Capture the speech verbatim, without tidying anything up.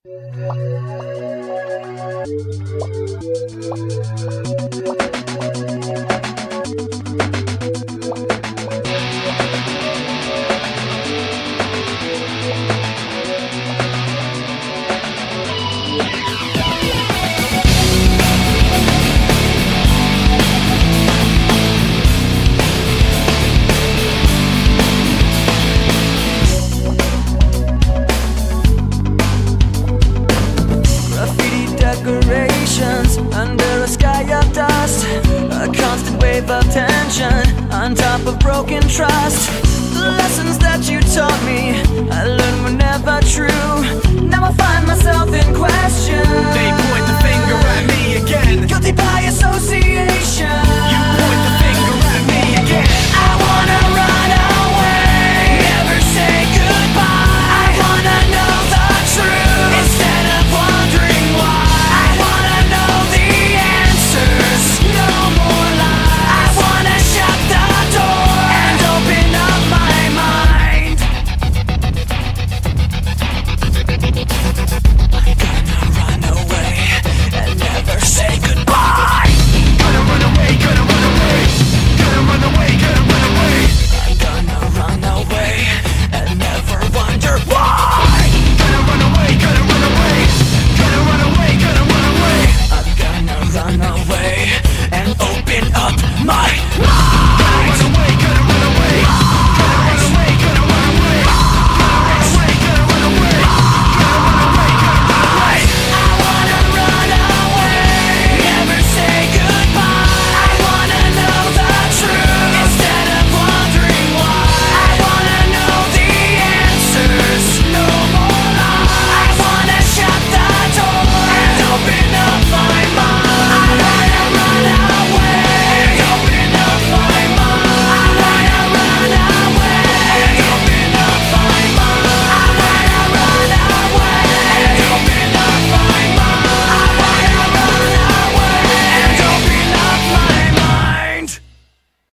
Decorations under a sky of dust, a constant wave of tension on top of broken trust. The lessons that you taught me, I learned